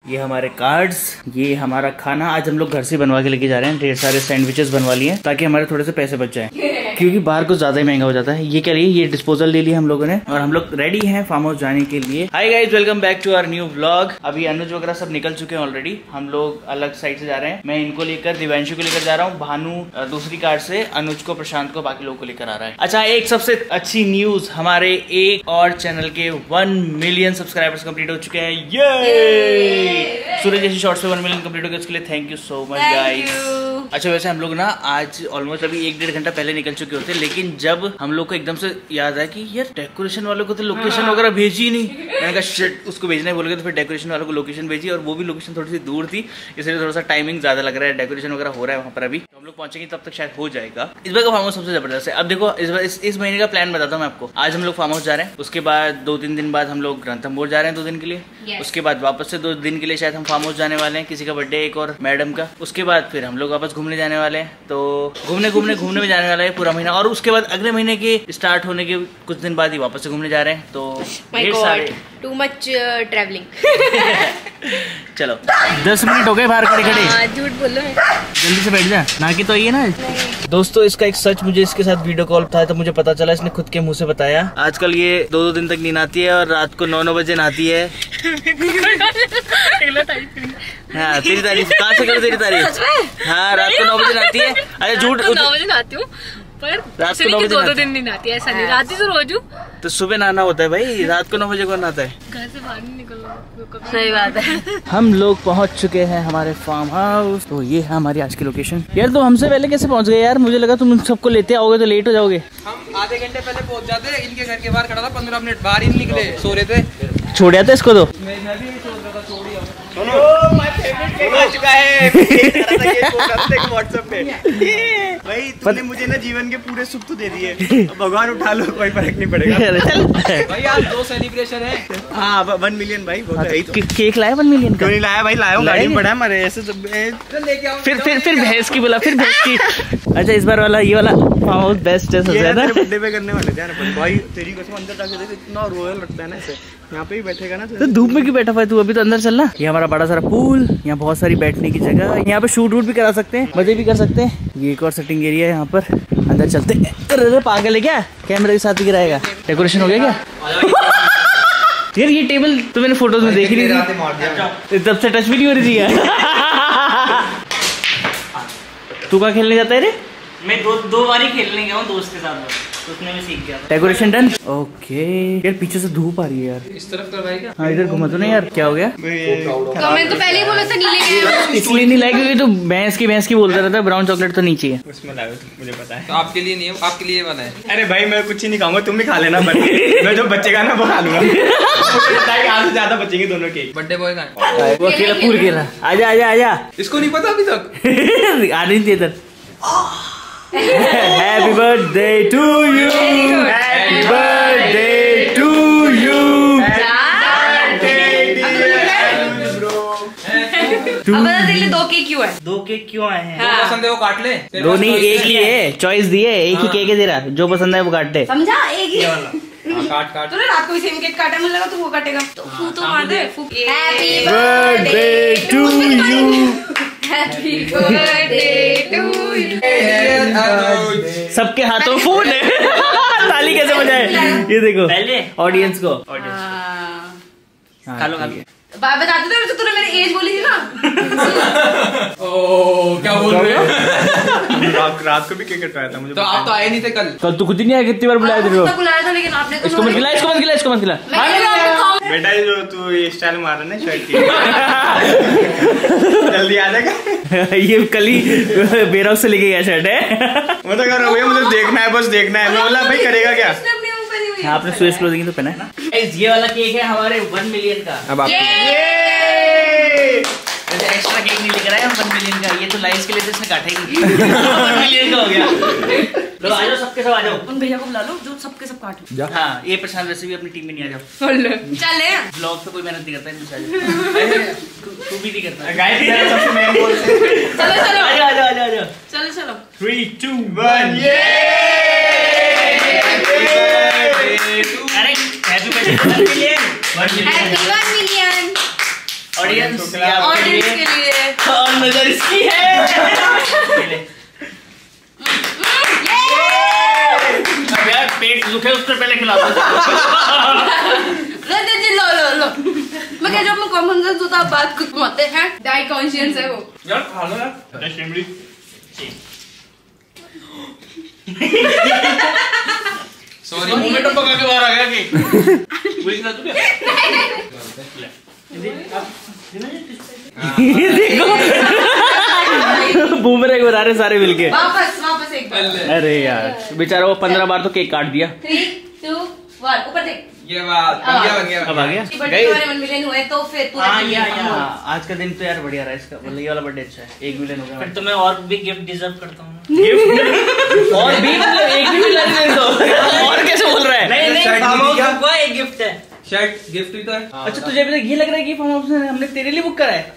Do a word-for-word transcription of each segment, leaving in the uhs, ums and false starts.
ये हमारे कार्ड्स, ये हमारा खाना आज हम लोग घर से बनवा के लेके जा रहे हैं। ढेर सारे सैंडविचेस बनवा लिए ताकि हमारे थोड़े से पैसे बच जाए, क्योंकि बाहर कुछ ज्यादा ही महंगा हो जाता है। ये क्या लिए, ये डिस्पोजल ले लिए हम लोगों ने और हम लोग रेडी हैं फार्म हाउस जाने के लिए। Hi guys, welcome back to our new vlog. अभी अनुज वगैरह सब निकल चुके हैं ऑलरेडी, हम लोग अलग साइड से जा रहे हैं। मैं इनको लेकर दिव्यांशु को लेकर जा रहा हूँ, भानु दूसरी कार से, अनुज को, प्रशांत को, बाकी लोगों को लेकर आ रहा है। अच्छा, एक सबसे अच्छी न्यूज, हमारे एक और चैनल के वन मिलियन सब्सक्राइबर्स कंप्लीट हो चुके हैं। ये सूरज जैसी शॉर्ट्स पे वन मिलियन कंप्लीट हो गए, उसके लिए thank you so much guys. अच्छा, वैसे हम लोग ना आज ऑलमोस्ट अभी एक डेढ़ घंटा पहले निकल चुके होते, लेकिन जब हम लोग को एकदम से याद आया कि यार डेकोरेशन वालों को तो लोकेशन हाँ। वगैरह भेजी ही नहीं। मैंने कहा शिट, उसको भेजना ही बोल गए, तो फिर डेकोरेशन वालों को लोकेशन भेजी और वो भी लोकेशन थोड़ी सी दूर थी, इसलिए थोड़ा सा टाइमिंग ज्यादा लग रहा है। डेकोरेशन वगैरह हो रहा है वहाँ पर, अभी तो हम लोग पहुंचेंगे तब तक शायद हो जाएगा। इस बार का फार्म हाउस सबसे जबरदस्त है। अब देखो, इस बार इस, इस महीने का प्लान बताता हूँ मैं आपको। आज हम लोग फार्म हाउस जा रहे हैं, उसके बाद दो तीन दिन बाद हम लोग रणथंभौर जा रहे हैं दो दिन के लिए, yes. उसके बाद वापस से दो दिन के लिए शायद हम फार्म हाउस जाने वाले हैं, किसी का बर्थडे एक और मैडम का। उसके बाद फिर हम लोग वापस घूमने जाने वाले हैं, तो घूमने घूमने घूमने में जाने वाला है पूरा महीना। और उसके बाद अगले महीने के स्टार्ट होने के कुछ दिन बाद ही वापस से घूमने जा रहे हैं। तो ढेर सारे टू मच ट्रैवलिंग। चलो, दस मिनट हो गए बाहर खड़े खड़े। झूठ बोलो, जल्दी से बैठ जा ना, कि तो ये ना दोस्तों, इसका एक सच, मुझे इसके साथ वीडियो कॉल था तो मुझे पता चला, इसने खुद के मुंह से बताया। आजकल ये दो दो दिन तक नींद आती है और रात को नौ नौ बजे नहाती है। हाँ, तेरी तारीफ कहाँ से करूँ, तेरी तारीफ। हाँ, रात को नौ बजे नहाती है। अरे झूठ, नौ बजे नहाती हूँ पर रात को नौ बजे दो दो दिन नहीं नहाती है, ऐसा नहीं, रात ही तो रोज हूँ। तो सुबह नहाना होता है भाई, रात को नौ बजे कौन नहाता है, घर से बाहर नहीं निकलना। सही बात है। हम लोग पहुंच चुके हैं हमारे फार्म हाउस। तो ये है हमारी आज की लोकेशन। यार तो हमसे पहले कैसे पहुंच गए यार, मुझे लगा तुम सबको लेते आओगे तो लेट हो जाओगे। हम आधे घंटे पहले पहुंच जाते, इनके घर के बाहर खड़ा था, पंद्रह मिनट बाहर ही निकले, सो रहे थे। छोड़ था इसको तो मैं भी सोच रहा था, छोड़ दिया। भाई तुमने मुझे ना जीवन के पूरे सुख तो दे दिए, भगवान उठा लो, कोई फर्क नहीं पड़ेगा। भाई आज दो सेलिब्रेशन है। हाँ, वन मिलियन भाई, तो केक लाया वन मिलियन क्यों नहीं लाया भाई, लाया हूँ, गाड़ी में पड़ा है हमारे ऐसे। फिर फिर फिर भैंस की बोला, फिर भैंस की। अच्छा, इस बार वाला ये वाला फार्म हाउस बेस्ट है, सबसे ज्यादा बर्थडे पे करने वाले थे भाई। तेरी कसम अंदर जाके देख, इतना रॉयल लगता है ना ऐसे, यहाँ पे ही बैठेगा ना तो धूप में क्यों बैठा हुआ है तू, अभी तो अंदर चलना। ये हमारा बड़ा सारा पूल, यहाँ बहुत सारी बैठने की जगह, यहाँ पे शूट वूट भी करा सकते हैं, मजे भी कर सकते हैं। ये एक और सेटिंग एरिया है यहाँ पर, अंदर चलते हैं। अरे पागल है क्या, कैमरे के साथ ही गिराएगा। डेकोरेशन हो गया क्या यार, ये टेबल तो मैंने फोटोज में देखी नहीं थी, तब से टच भी नहीं हो रही थी। तू कहाँ खेलने जाता है रे? मैं दो दो बार ही खेलने गया हूँ दोस्त के साथ, उसने भी सीख गया। Decoration done. ओके यार, पीछे से धूप आ रही है यार, इस तरफ तो भाई क्या। हाँ, इधर घुमा तो नहीं यार, क्या हो गया? तो मैं तो पहले ही बोला था नीले, इसलिए नहीं लाया क्योंकि तो भैंस की भैंस की बोलता रहता है, ब्राउन चॉकलेट तो नीचे है। उसमें लाओ, मुझे पता है। तो आपके लिए नहीं है, आपके लिए बना है। अरे भाई मैं कुछ ही नहीं खाऊंगा, तुम भी खा लेना। मैं जो बचेगा ना वो खा लूंगा। आज से ज्यादा बचेंगे दोनों के। बर्थडे बॉय का वो अकेला पूर खेला। आजा आजा आजा, इसको नहीं पता अभी तक। आ रही थी इधर। Happy birthday to you, happy birthday to you, अब बता तेरे लिए दो केक क्यों है? दो केक क्यों आए हैं? जो पसंद है वो काट ले। दो नहीं, एक ही है, चॉइस दी है, एक ही केक है तेरा, जो पसंद है वो काटते। समझा, एक ही। काट काट। तूने रात को भी सेम केक काटा, मुझे लगा तू वो काटेगा, तो फू तो मार दे। Happy birthday to you, happy birthday to you. सबके हाथों में फोन है। ताली कैसे बजाए, ये देखो पहले ऑडियंस को। खा लो खा लो। बताते थे, तूने मेरी एज बोली थी ना। ओ क्या बोल रहे हो? रात, रात को भी केक कटवाया था मुझे। तो आप तो आए नहीं थे कल। कल तू खुद ही नहीं आया, कितनी बार बुलाया तेरे को? बुलाया था लेकिन आपने इसको मत खिला, इसको मत खिला, इसको मत खिला। बेटा जो तू ये स्टाइल मार रहा है शर्ट की, जल्दी आ जाएगा। ये कल ही बेराव से लेके गया शर्ट है। मैं तो कर रहा हूँ, मुझे देखना है, बस देखना है। मैं बोला भाई करेगा क्या? हाँ, आपने स्वेस क्लोथिंग तो पहना है ना। ये वाला केक है हमारे वन मिलियन का। अब आप एक्स्ट्रा केक नहीं लेकर आए हम वन मिलियन का, ये तो लाइफ के लिए तो इसने काटा ही नहीं। वन मिलियन का हो गया। लो आ जाओ, सबके सब आ जाओ। उन भैया को बुला लो जो सबके सब काटो। हाँ, ये प्रशांत वैसे भी अपनी टीम में नहीं आ जाओ। चले ब्लॉग पे कोई मेहनत नहीं करता, तू भी नहीं करता। चलो चलो आ जाओ आ जाओ आ जाओ। चलो चलो थ्री टू वन ये। अरे happy birthday one million, one million. Happy one million. और ये ऑडियंस ये आपके ऑडियंस लिए के लिए और नजर इसकी है। अब यार पेट दुखे उसको पहले खिला दो। लो जी लो लो लो मैं कह रहा हूँ कॉमन सेंस होता बात कुछ होते हैं डाई कॉन्शियस है वो यार खा लो यार शिमड़ी। सॉरी मुंह में तो पका के बाहर आ गया कि बुरी ना तू क्या? ये देखो बूमरैंग बना रहे सारे मिलके। वापस वापस एक बार अरे यार बेचारा वो पंद्रह बार तो केक काट दिया। थ्री टू वन ऊपर देख ये बात बन गया बन गया अब आ गया बर्थडे वाले वन मिलियन हुए तो फिर पूरा हाँ, दिन ये आया। हुआ। हाँ, आज का दिन तो यार बढ़िया रहा इसका, मतलब ये वाला बर्थडे अच्छा है। एक मिलियन हो गया फिर तो मैं और भी गिफ्ट डिजर्व करता हूँ। गिफ्ट और भी मतलब एक भी मिला नहीं तो और कैसे बोल रहा है? नहीं नहीं शायद फार्म दीदी हाउस क्या? का एक गिफ्ट है। शर्ट गिफ्ट ही तो है। अच्छा तुझे अभी तक ये लग रहा है कि फार्म हाउस हमने तेरे लिए बुक करा है?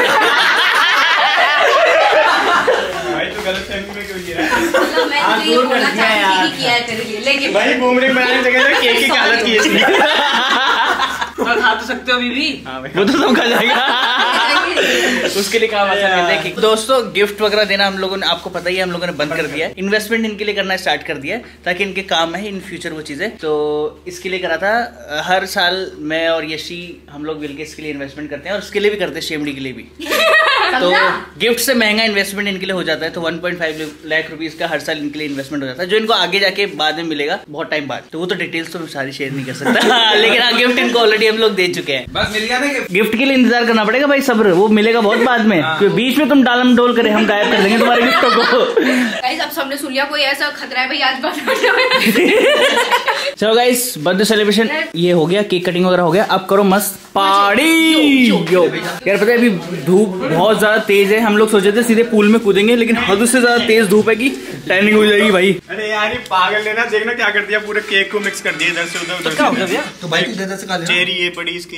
भाई तू गलत फहमी में क्यों जी रहा है? मतलब मैं हाँ, तो ये दूर कर बोलना दिया चाहती यार। थी कि किया है तेरे लिए लेकिन भाई बूमरैंग बनाने की जगह से केक की हालत की इसने। और खा तो सकते हो अभी भी। वो तो सब खा जाएगा। उसके लिए काम आसान है। देखिए दोस्तों गिफ्ट वगैरह देना हम लोगों ने, आपको पता ही है, हम लोगों ने बंद कर दिया है। इन्वेस्टमेंट इनके लिए करना स्टार्ट कर दिया है ताकि इनके काम है इन फ्यूचर वो चीजें। तो इसके लिए करा था। हर साल मैं और यशी हम लोग मिलकर इसके लिए इन्वेस्टमेंट करते हैं और उसके लिए भी करते हैं, शेमड़ी के लिए भी। तो गिफ्ट से महंगा इन्वेस्टमेंट इनके लिए हो जाता है। तो one point five lakh rupees का हर साल इनके लिए इन्वेस्टमेंट हो जाता है, जो इनको आगे जाके बाद में मिलेगा बहुत टाइम बाद। तो वो तो डिटेल्स तो मैं सारी शेयर नहीं कर सकता। लेकिन हाँ गिफ्ट इनको ऑलरेडी हम लोग दे चुके हैं। बस मिल गया ना गिफ्ट। गिफ्ट के लिए इंतजार करना पड़ेगा भाई, सब्र, वो मिलेगा बहुत बाद में। क्योंकि बीच में तुम डालम डोल करे हम गायब कर देंगे तुम्हारे गिफ्टों को। गाइस अब सबने सुन लिया, कोई ऐसा खतरा है भाई आज बात। चलो गाइस बर्थडे सेलिब्रेशन ये हो गया, केक कटिंग वगैरह हो गया, अब करो मस्त पार्टी। यार पता है अभी धूप बहुत ज्यादा तेज है, हम लोग सोचे थे सीधे पूल में कूदेंगे लेकिन हद से ज्यादा तेज धूप है कि टैनिंग हो जाएगी भाई। अरे यार ये पागल ने ना देखना क्या कर दिया, पूरे केक को मिक्स कर दिया इधर से उधर उधर से। तो भाई तू इधर से खा ले। चेरी ये पड़ी इसकी।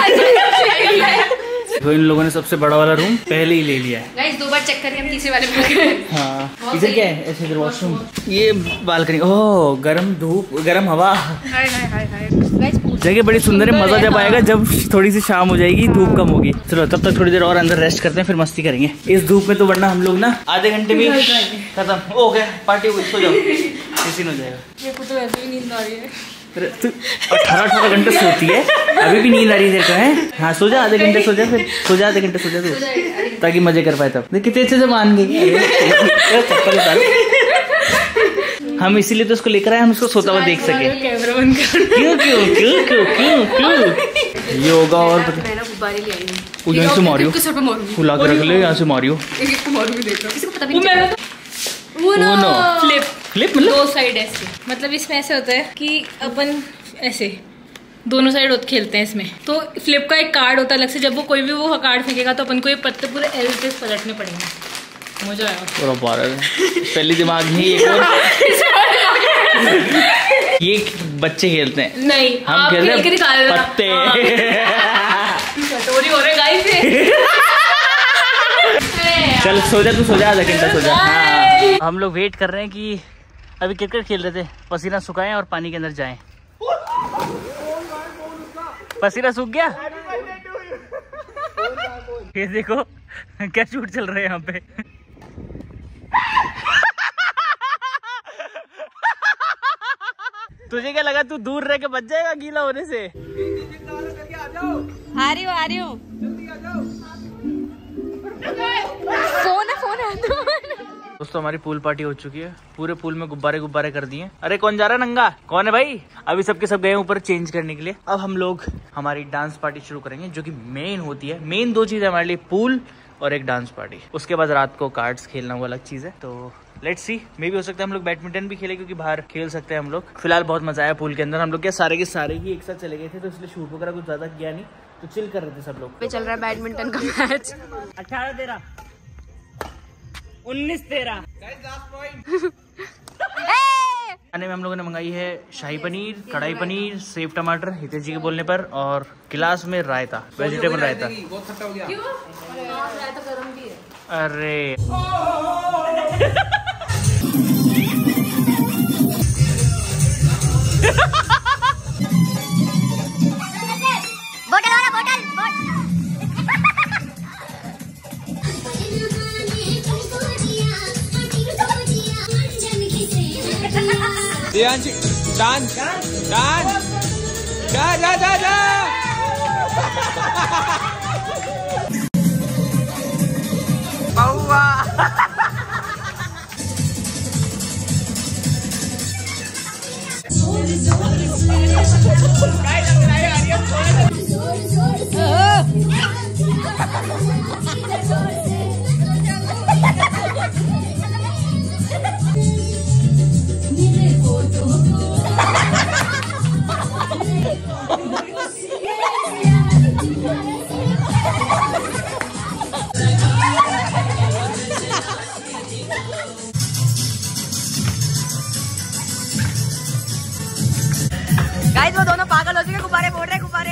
तो इन लोगों ने सबसे बड़ा वाला रूम पहले ही ले लिया है। गाइस दो बार चेक करके हम तीसरे वाले में गए। हाँ इधर क्या है, ऐसे इधर वॉशरूम, ये बालकनी। ओह गरम धूप गरम हवा, हाय हाय हाय हाय गाइस जगह बड़ी सुंदर है। मजा जब आएगा जब थोड़ी सी शाम हो जाएगी, धूप कम होगी। चलो तब तक थोड़ी देर और अंदर रेस्ट करते हैं, फिर मस्ती करेंगे इस धूप में। तो वरना हम लोग ना आधे घंटे में खत्म हो गया, पार्टी हो गई, सो जाओ, किसी हो जाएगा। मेरे को तो वैसे भी नींद आ रही है। अठारह अठारह घंटे सोती है, अभी भी नींद आ रही है है? हाँ सो जा, आधे घंटे सो जा, फिर सो जा आधे घंटे सो जा तू, ताकि मजे कर पाए। तब कितने अच्छे से मान गई। चप्पल उतार, हम इसीलिए तो उसको लेकर आए, हम उसको सोता हुआ देख सके। कैमरा बंद कर। क्यों क्यों क्यों क्यों क्यों क्यों योगा और मैं ना गुब्बारे ले आई हूं। यहाँ से मारियो, किस सर पे मारूंगी? फुला के रख ले, यहाँ से मारियो। एक एक को मारूंगी, देखो किसी को पता भी नहीं। वो वो ना ना। फ्लिप फ्लिप मतलब दो साइड ऐसे, मतलब इसमें ऐसे होता है कि अपन ऐसे दोनों साइड खेलते हैं इसमें। तो फ्लिप का एक कार्ड होता है अलग से, जब वो कोई भी वो कार्ड फेंकेगा तो अपन को ये पत्ते पूरे एल पे पलटने पड़ेंगे। मजा आएगा। पूरा बारह पहली दिमाग नहीं, एक और ये बच्चे खेलते हैं, नहीं हम आप खेलते खेल के दिखा देना। पत्ते। कटोरी हो रहे गाइस। चल सो जा, तू सो जा, आधा घंटा सो जा। हाँ हम लोग वेट कर रहे हैं कि अभी क्रिकेट खेल रहे थे, पसीना सुखाएं और पानी के अंदर जाएं। पसीना सूख गया। ये देखो क्या शूट चल रहे हैं यहाँ पे। तुझे क्या लगा तू दूर रह के बच जाएगा गीला होने से? आ रही हो आ रही हो। फोन है फोन है। दोस्तों हमारी पूल पार्टी हो चुकी है, पूरे पूल में गुब्बारे गुब्बारे कर दिए। अरे कौन जा रहा है नंगा, कौन है भाई? अभी सबके सब गए ऊपर चेंज करने के लिए। अब हम लोग हमारी डांस पार्टी शुरू करेंगे, जो कि मेन होती है। मेन दो चीज है हमारे लिए, पूल और एक डांस पार्टी। उसके बाद रात को कार्ड्स खेलना वो अलग चीज है। तो लेट्स सी, मे भी हो सकता है हम लोग बैडमिंटन भी खेले, क्योंकि बाहर खेल सकते हैं हम लोग। फिलहाल बहुत मजा आया पूल के अंदर। हम लोग क्या सारे के सारे ही एक साथ चले गए थे, तो इसलिए शूट वगैरह कुछ ज्यादा किया नहीं, तो चिल कर रहे थे सब लोग। चल रहा है बैडमिंटन का मैच। अठारह तेरह उन्नीस तेरह खाने में हम लोगों ने मंगाई है शाही पनीर, कढ़ाई पनीर, सेव टमाटर हितेश जी के बोलने पर, और गिलास में रायता, वेजिटेबल रायता। बहुत खट्टा हो गया। रायता गरम भी है। अरे बोतल वाला बोतल देवांशी डांस डांस जा जा जा जा बाहुआ गाइस वो दोनों पागल हो चुके, गुब्बारे फोड़ रहे गुब्बारे।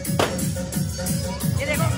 ये देखो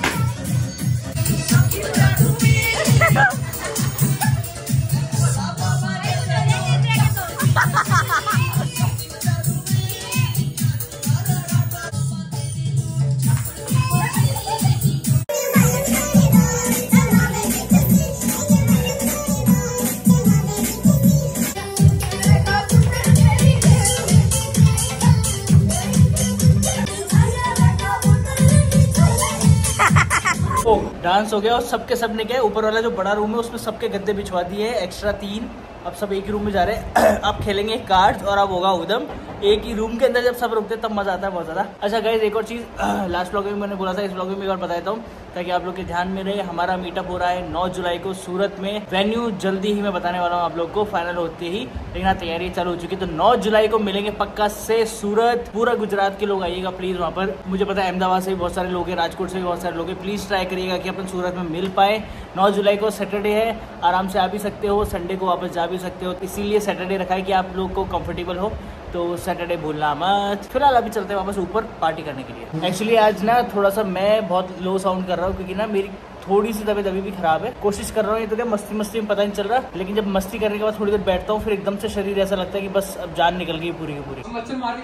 डांस हो गया और सबके सब ने क्या ऊपर वाला जो बड़ा रूम है उसमें सबके गद्दे बिछवा दिए हैं, एक्स्ट्रा तीन। अब सब एक ही रूम में जा रहे हैं। अब खेलेंगे कार्ड्स और अब होगा उदम। एक ही रूम के अंदर जब सब रुकते हैं तब मजा आता है बहुत ज्यादा। अच्छा गाइस एक और चीज लास्ट ब्लॉग में मैंने बोला था, इस ब्लॉग में एक बार बता देता हूँ ताकि आप लोग के ध्यान में रहे। हमारा मीटअप हो रहा है नौ जुलाई को सूरत में। वेन्यू जल्दी ही मैं बताने वाला हूँ आप लोग को, फाइनल होते ही, लेकिन हाँ तैयारी चालू हो चुकी है। तो नौ जुलाई को मिलेंगे पक्का से सूरत। पूरा गुजरात के लोग आइएगा प्लीज वहाँ पर। मुझे पता है अहमदाबाद से भी बहुत सारे लोग हैं, राजकोट से भी बहुत सारे लोग हैं। प्लीज ट्राई करिएगा कि अपन सूरत में मिल पाए। नौ जुलाई को सैटरडे है, आराम से आ भी सकते हो, संडे को वापस जा भी सकते हो, इसीलिए सैटरडे रखा है कि आप लोग को कंफर्टेबल हो। तो सैटरडे भूलना मत। फिलहाल अभी चलते हैं वापस ऊपर पार्टी करने के लिए। एक्चुअली आज ना थोड़ा सा मैं बहुत लो साउंड कर रहा हूँ क्योंकि ना मेरी थोड़ी सी तबीयत अभी भी खराब है। कोशिश कर रहा हूँ, ये तो क्या मस्ती मस्ती में पता नहीं चल रहा, लेकिन जब मस्ती करने के बाद थोड़ी देर बैठता हूँ फिर एकदम से शरीर ऐसा लगता है कि बस अब जान निकल गई पूरी की पूरी। मच्छर मार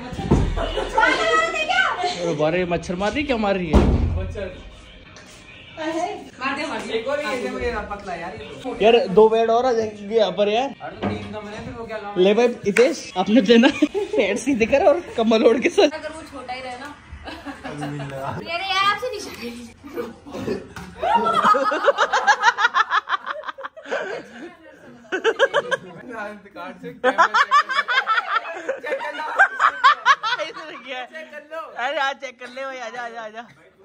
रही बारे मच्छर मार रही क्या मार रही है मच्छर एक और ये मुझे पतला यार ये यार। दो बेड और आ जाएंगे यहाँ पर यार। अरे तीन कमरे हैं फिर वो क्या लाऊं? ले भाई हितेश आपने देना पेट सीधे कर और कमल ओढ़ के साथ। अगर वो छोटा ही रहे ना यार यार आपसे नहीं कार्ड से चेक कर लो। अरे आज चेक कर ले भाई, आजा आजा आजा।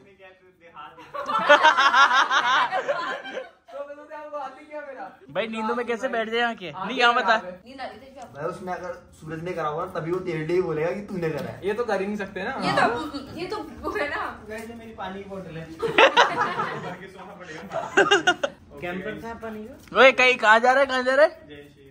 भाई नींदों में कैसे बैठ जाए यहाँ के? नहीं यहाँ बता। भाई उसमें अगर सूरज ने करा होगा तभी वो तेरे लिए बोलेगा कि तूने करा है। ये तो कर ही नहीं सकते ना। ये तो ये तो वो है ना। मेरी पानी की बोतल है। कैंपर था पानी का। कहीं कहाँ जा रहा है, कहाँ जा रहा है?